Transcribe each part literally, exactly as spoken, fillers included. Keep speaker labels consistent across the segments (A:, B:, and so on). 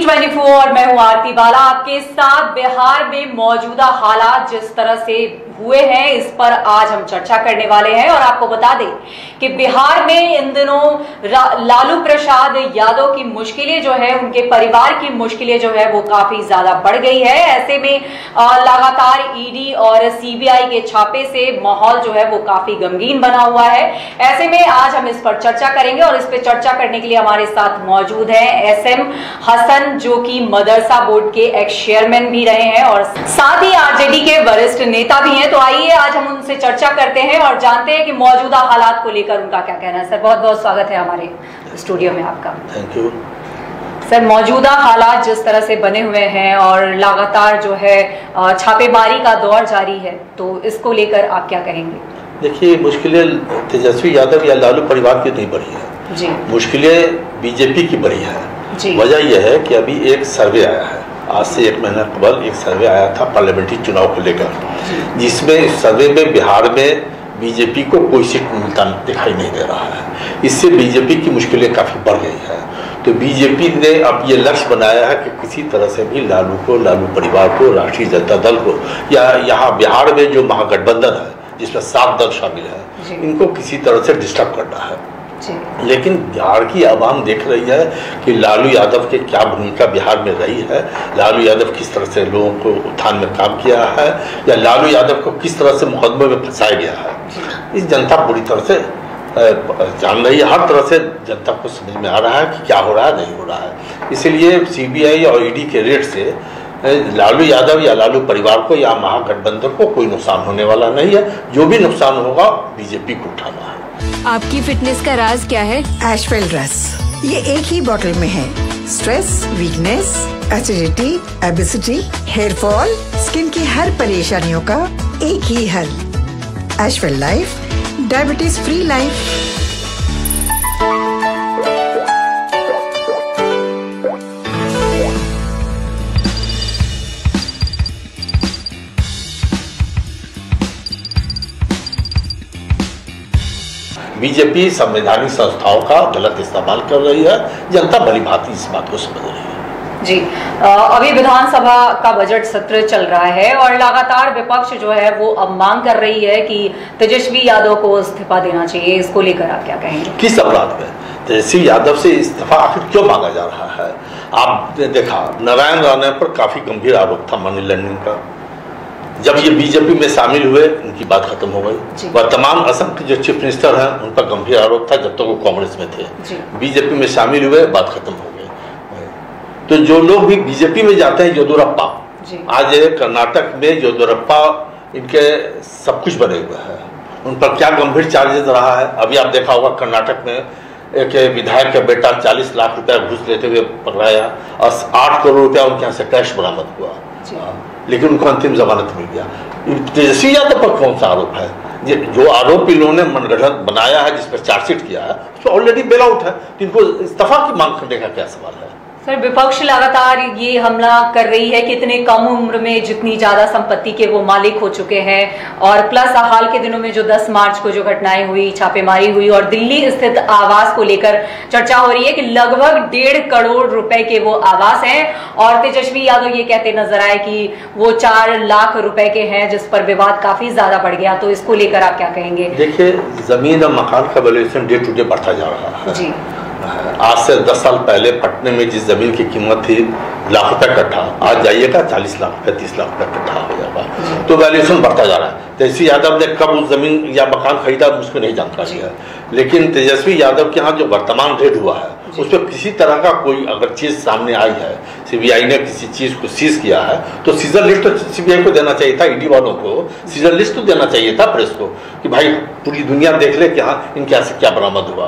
A: चौबीस और मैं हूं आरती बाला आपके साथ। बिहार में मौजूदा हालात जिस तरह से हुए हैं इस पर आज हम चर्चा करने वाले हैं और आपको बता दें कि बिहार में इन दिनों लालू प्रसाद यादव की मुश्किलें जो है, उनके परिवार की मुश्किलें जो है वो काफी ज्यादा बढ़ गई है। ऐसे में लगातार ईडी और सीबीआई के छापे से माहौल जो है वो काफी गमगीन बना हुआ है। ऐसे में आज हम इस पर चर्चा करेंगे और इस पर चर्चा करने के लिए हमारे साथ मौजूद है एस एम हसन, जो कि मदरसा बोर्ड के एक्स चेयरमैन भी रहे हैं और साथ ही आरजेडी के वरिष्ठ नेता भी हैं। तो आइए आज हम उनसे चर्चा करते हैं और जानते हैं कि मौजूदा हालात को लेकर उनका क्या कहना है। सर, बहुत बहुत स्वागत है हमारे स्टूडियो में आपका।
B: थैंक यू
A: सर, मौजूदा हालात जिस तरह से बने हुए हैं और लगातार जो है छापेमारी का दौर जारी है, तो इसको लेकर आप क्या कहेंगे?
B: देखिए, मुश्किलें तेजस्वी यादव या लालू परिवार की नहीं बढ़ी है जी, मुश्किलें बीजेपी की बढ़ी है। वजह यह है कि अभी एक सर्वे आया है, आज से एक महीना कबल एक सर्वे आया था पार्लियामेंट्री चुनाव को लेकर, जिसमें इस सर्वे में बिहार में बीजेपी को कोई सीट मिलता दिखाई नहीं दे रहा है। इससे बीजेपी की मुश्किलें काफ़ी बढ़ गई है। तो बीजेपी ने अब ये लक्ष्य बनाया है कि किसी तरह से भी लालू को, लालू परिवार को, राष्ट्रीय जनता दल को, या यहाँ बिहार में जो महागठबंधन है जिसमें सात दल शामिल है, इनको किसी तरह से डिस्टर्ब करना है। लेकिन बिहार की आवाम देख रही है कि लालू यादव के क्या भूमिका बिहार में रही है, लालू यादव किस तरह से लोगों को उत्थान में काम किया है, या लालू यादव को किस तरह से मुकदमे में फंसाया गया है। इस जनता पूरी तरह से जान रही है, हर तरह से जनता को समझ में आ रहा है कि क्या हो रहा है, नहीं हो रहा है। इसीलिए सीबीआई और ईडी के रेड से लालू यादव या लालू परिवार को या महागठबंधन को कोई नुकसान होने वाला नहीं है। जो भी नुकसान होगा बीजेपी को उठाना है।
C: आपकी फिटनेस का राज क्या है?
D: एशवेल रस, ये एक ही बोतल में है। Stress, weakness, acidity, obesity, hair fall, skin की हर परेशानियों का एक ही हल। एशवेल life, diabetes free life.
B: BJP संवैधानिक संस्थाओं का गलत इस्तेमाल कर रही है, जनता भली भांति इस बात को समझ रही है।
A: जी, अभी विधानसभा का बजट सत्र चल रहा है और लगातार विपक्ष जो है वो अब मांग कर रही है कि तेजस्वी यादव को इस्तीफा देना चाहिए। इसको लेकर आप क्या कहेंगे? किस
B: अपराध में तेजस्वी यादव से इस्तीफा आखिर क्यों मांगा जा रहा है? आपने देखा, नारायण राणे पर काफी गंभीर आरोप था मनी लॉन्ड्रिंग का। जब ये बीजेपी में शामिल हुए, उनकी बात खत्म हो गई। वर्तमान असम के जो चीफ मिनिस्टर हैं उन पर गंभीर आरोप था जब तक वो कांग्रेस में थे। बीजेपी में शामिल हुए, बात खत्म हो गई। तो जो लोग भी बीजेपी में जाते हैं, येदियुरप्पा, आज कर्नाटक में येदियुरप्पा इनके सब कुछ बने हुए हैं, उन पर क्या गंभीर चार्जेस रहा है। अभी आप देखा होगा कर्नाटक में एक विधायक का बेटा चालीस लाख रुपया घूस लेते हुए पकड़ाया और आठ करोड़ रुपया उनके यहाँ से कैश बरामद हुआ, लेकिन उनको अंतिम जमानत मिल गया। तेजस्वी यादव पर कौन सा आरोप है? जो आरोप इन लोगों ने मनगढ़ंत बनाया है, जिस पर चार्जशीट किया है, उस पर ऑलरेडी बेल आउट है। इनको इस्तीफा की मांग करने का क्या सवाल है?
A: सर, विपक्ष लगातार ये हमला कर रही है कि इतने कम उम्र में जितनी ज्यादा संपत्ति के वो मालिक हो चुके हैं, और प्लस हाल के दिनों में जो दस मार्च को जो घटनाएं हुई, छापेमारी हुई और दिल्ली स्थित आवास को लेकर चर्चा हो रही है कि लगभग डेढ़ करोड़ रुपए के वो आवास हैं और तेजस्वी यादव ये कहते नजर आए कि वो चार लाख रुपए के हैं, जिस पर विवाद काफी ज्यादा बढ़ गया। तो इसको लेकर आप क्या कहेंगे?
B: देखिए, जमीन और मकान का वैल्यूएशन डे टू डे बढ़ता जा रहा है जी। आज से दस साल पहले पटने में जिस जमीन की कीमत थी लाख रुपए कट्ठा, आज जाइएगा चालीस लाख रुपए, तीस लाख रुपए कट्ठा हो जाएगा। तो वैल्यूएशन बढ़ता जा रहा है। तेजस्वी यादव ने कब उस जमीन या मकान खरीदा मुझको नहीं जानकारी है, लेकिन तेजस्वी यादव के यहाँ जो वर्तमान रेड हुआ है उस पर किसी तरह का कोई अगर चीज सामने आई है, सीबीआई ने किसी चीज को सीज किया है, तो सीजर लिस्ट तो सीबीआई को देना चाहिए था, ईडी वालों को सीजर लिस्ट तो देना चाहिए था प्रेस को, कि भाई पूरी दुनिया देख ले कि हाँ इनके यहाँ से क्या बरामद हुआ।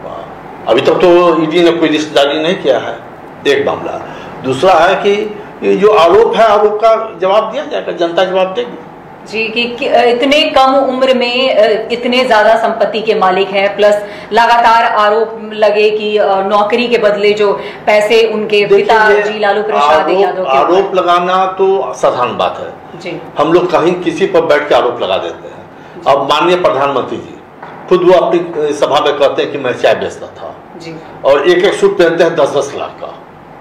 B: अभी तक तो ईडी ने कोई लिस्ट जारी नहीं किया है, एक मामला। दूसरा है कि ये जो आरोप है, आरोप का जवाब दिया जाएगा, जनता जवाब देगी
A: जी कि, कि इतने कम उम्र में इतने ज्यादा संपत्ति के मालिक हैं, प्लस लगातार आरोप लगे कि नौकरी के बदले जो पैसे उनके पिता जी लालू प्रसाद यादव के
B: आरोप लगाना तो साधारण बात है जी। हम लोग कहीं किसी पर बैठ के आरोप लगा देते हैं। अब माननीय प्रधानमंत्री जी खुद वो अपनी सभा में कहते हैं कि मैं चाय बेचता था जी, और एक एक सूट पहनते हैं दस दस लाख का।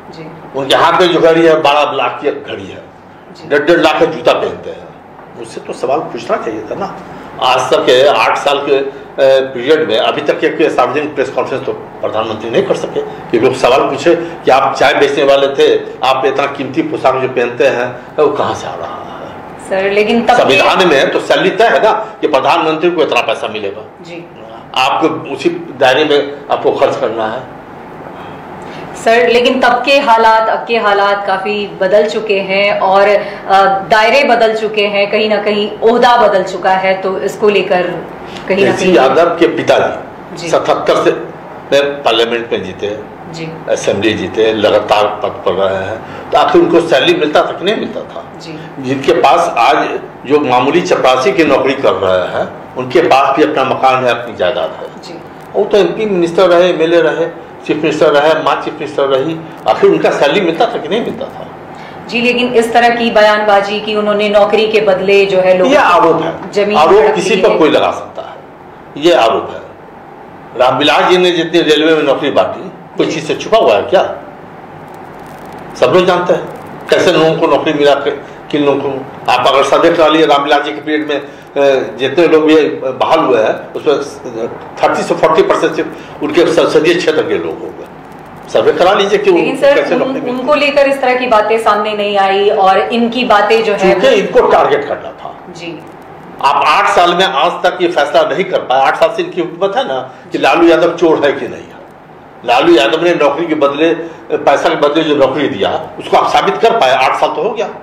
A: जी।
B: उनके हाथ में जो घड़ी है बारह लाख की घड़ी है, डेढ़ डेढ़ लाख का जूता पहनते हैं। मुझसे तो सवाल पूछना चाहिए था ना। आज तक आठ साल के पीरियड में अभी तक एक सार्वजनिक प्रेस कॉन्फ्रेंस तो प्रधानमंत्री नहीं कर सके कि लोग सवाल पूछे कि आप चाय बेचने वाले थे, आप इतना कीमती पोशाक जो पहनते हैं वो कहाँ से आ रहा है?
A: सर लेकिन
B: संविधान में तो सैलरी तय है ना कि प्रधानमंत्री को इतना पैसा मिलेगा
A: जी, आपको
B: उसी दायरे में आपको खर्च करना है।
A: सर लेकिन तब के हालात अब के हालात काफी बदल चुके हैं और दायरे बदल चुके हैं, कहीं ना कहीं ओहदा बदल चुका है, तो इसको लेकर कहीं ना कहीं
B: यादव के पिताजी सतहत्तर से पार्लियामेंट में जीते जी, असेंबली जीते, लगातार पद पर रहे हैं, तो आखिर उनको सैलरी मिलता था कि नहीं मिलता था जी। जिनके पास आज जो मामूली चपरासी की नौकरी कर रहे हैं उनके पास भी अपना मकान है, अपनी जायदाद है जी। वो तो एमपी मिनिस्टर रहे, एमएलए रहे, चीफ मिनिस्टर रहे, माँ चीफ मिनिस्टर रही, आखिर उनका सैलरी मिलता था कि नहीं मिलता था
A: जी। लेकिन इस तरह की बयानबाजी की उन्होंने नौकरी के बदले जो है लोग,
B: ये आरोप है, जमीन आरोप किसी पर कोई लगा सकता है, ये आरोप है। रामविलास जी ने जितनी रेलवे में नौकरी बांटी कोई चीज से छुपा हुआ है क्या? सब लोग जानते हैं कैसे लोगों को नौकरी मिला, किन लोगों को। आप अगर सर्वे करा लिए रामविलास जी के पीरियड में जितने लोग भी बहाल हुए हैं उसमें थर्टी से फोर्टी परसेंट सिर्फ उनके संसदीय क्षेत्र के लोग हो गए। सर्वे करा लीजिए कि
A: लेकिन सर कैसे उन, उनको लेकर इस तरह की बातें सामने नहीं आई और इनकी बातें जो है
B: इनको टारगेट करना था
A: जी।
B: आप आठ साल में आज तक ये फैसला नहीं कर पाए। आठ साल से इनकी हुकूमत है ना कि लालू यादव चोर है कि नहीं है। लालू यादव ने नौकरी के बदले, पैसा के बदले जो नौकरी दिया उसको आप साबित कर पाए, आठ साल तो हो गया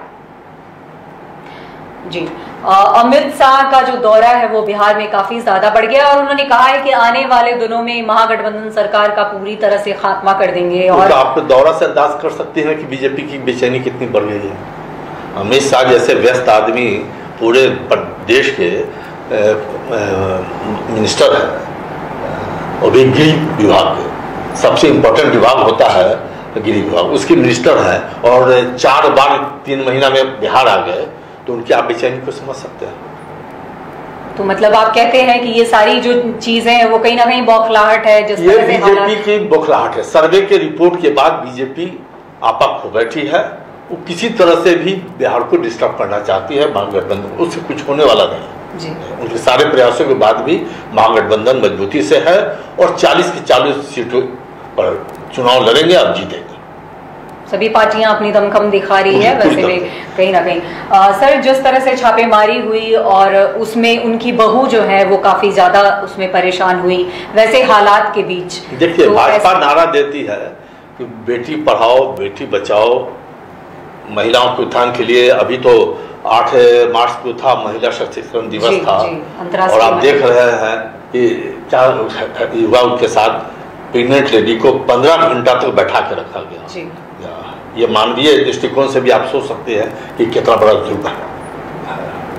A: जी। अमित शाह का जो दौरा है वो बिहार में काफी ज्यादा बढ़ गया और उन्होंने कहा है कि आने वाले दिनों में महागठबंधन सरकार का पूरी तरह से खात्मा कर देंगे। और
B: तो आप दौरा से अंदाज कर सकते हैं कि बीजेपी की बेचैनी कितनी बढ़ गई है। अमित शाह जैसे व्यस्त आदमी पूरे देश के मिनिस्टर है, और भी गृह विभाग के सबसे इम्पोर्टेंट विभाग होता है गृह विभाग, उसकी मिनिस्टर है और चार बार तीन महीना में बिहार आ गए, तो उनकी आप बेचैनी को समझ सकते हैं।
A: तो मतलब आप कहते हैं कि ये सारी जो चीजें हैं वो कहीं ना कहीं बौखलाहट है, जिस
B: ये बीजेपी की बौखलाहट है। सर्वे के रिपोर्ट के बाद बीजेपी आपा खो बैठी है, वो किसी तरह से भी बिहार को डिस्टर्ब करना चाहती है महागठबंधन, उससे कुछ होने वाला नहीं जी। उनके सारे प्रयासों के बाद भी महागठबंधन मजबूती से है और चालीस की चालीस सीटों पर चुनाव लड़ेंगे, अब जीतेंगे।
A: सभी पार्टियां अपनी दमखम दिखा रही है वैसे भी कहीं ना कहीं। आ, सर जिस तरह से छापेमारी हुई और उसमें उनकी बहू जो है वो काफी ज्यादा उसमें परेशान हुई, वैसे हालात के बीच
B: देखिए तो भाजपा नारा देती है कि बेटी पढ़ाओ बेटी बचाओ, महिलाओं के उत्थान के लिए। अभी तो आठ मार्च को था महिला सशक्तिकरण दिवस जी, था जी, और आप देख रहे हैं कि क्या युवा के साथ प्रेग्नेंट लेडी को पंद्रह घंटा तक बैठा के रखा गया जी। ये मानवीय दृष्टिकोण से भी आप सोच सकते हैं कि कितना बड़ा जुल्म है।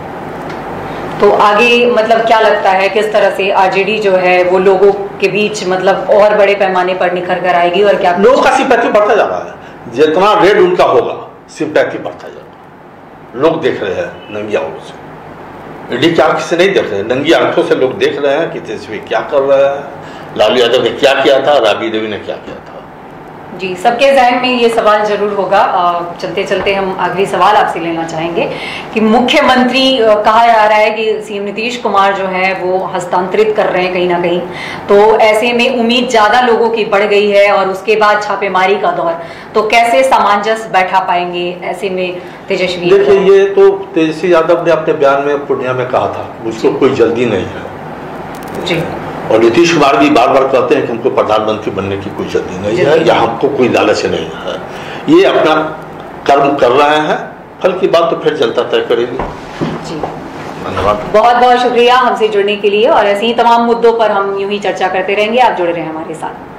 A: तो आगे मतलब क्या लगता है किस तरह से आरजेडी जो है वो लोगों के बीच मतलब और बड़े पैमाने पर निखर कर आएगी और क्या
B: लोगों का सिंपैथी बढ़ता जा रहा है। जितना रेड उनका होगा सिंपैथी बढ़ता जाएगा। लोग देख रहे हैं नंगी आंखों से, ईडी की आंख से नहीं देख रहे हैं, नंगी आंखों से लोग देख रहे हैं कि तेजस्वी क्या कर रहे हैं, लालू यादव ने क्या किया था, राबड़ी देवी ने क्या किया था
A: जी। सबके जहन में ये सवाल जरूर होगा। चलते चलते हम आखिरी सवाल आपसे लेना चाहेंगे कि मुख्यमंत्री कहा जा रहा है कि सीएम नीतीश कुमार जो है वो हस्तांतरित कर रहे हैं कहीं ना कहीं, तो ऐसे में उम्मीद ज्यादा लोगों की बढ़ गई है और उसके बाद छापेमारी का दौर, तो कैसे सामंजस्य बैठा पाएंगे ऐसे में तेजस्वी?
B: देखिए ये तो तेजस्वी यादव ने अपने बयान में पूर्णिया में कहा था उसको कोई जल्दी नहीं है जी, और नीतीश कुमार भी बार बार कहते हैं कि हमको प्रधानमंत्री बनने की कोई जल्दी नहीं है या हमको कोई लालच नहीं है। ये अपना कर्म कर रहे हैं, फल की बात तो फिर जनता तय करेगी जी। धन्यवाद,
A: बहुत बहुत शुक्रिया हमसे जुड़ने के लिए और ऐसे ही तमाम मुद्दों पर हम यूं ही चर्चा करते रहेंगे। आप जुड़े रहे हमारे साथ।